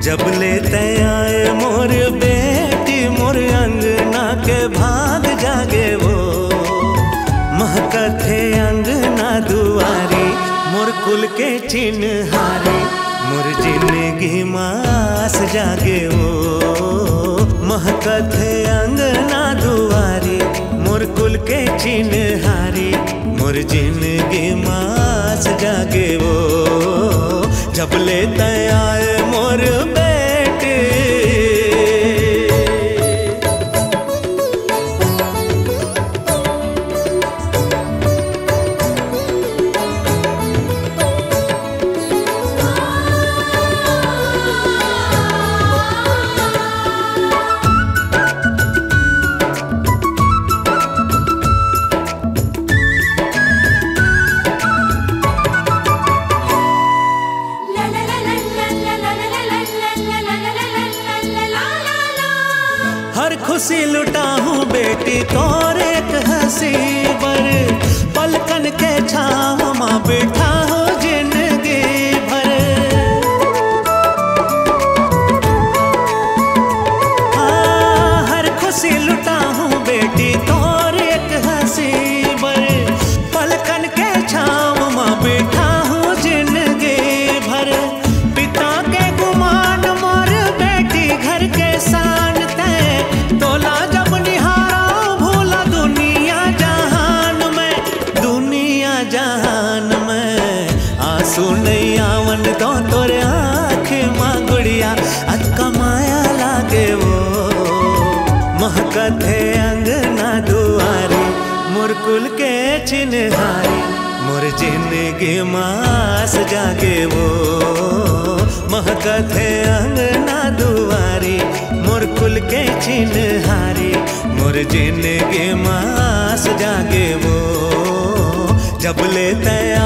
जब लेते आए मोर बेटी मोर अंगना के भाग जागे वो, महकथे अंगना दुआरी मोर कुल के चिन्हारी, मोर जिंदगी मास जागे वो, महकथे अंगना दुआरी मोर कुल के चिन्हारी, मोर जिंदगी मास जागे वो, जब लेते आए मोर बेटे। हर खुशी लुटा हूँ बेटी तोर एक हंसी बर, पलकन के छाँव माँ बैठा हो जिंदगी भर। हर खुशी लुटा हूँ बेटी तोर एक हंसी बर, पलकन के छाँव माँ बैठा हूँ जिंदगी भर। पिता के गुमान मोर बेटी घर के शान, तोला जब निहारा भूला दुनिया जहान में, दुनिया जहान में आंसू नहीं आवन दो तोरे आँख माँ गुड़िया, अतका माया लागे वो, महकथे अंगना दुआरी मोर कुल के चिन्हारी, मोर जिंदगी मास जागे वो, महकथे अंगना दुआरी मोर कुल के चिन्हारी, मोर जिंदगी मास जागे वो, जब लेते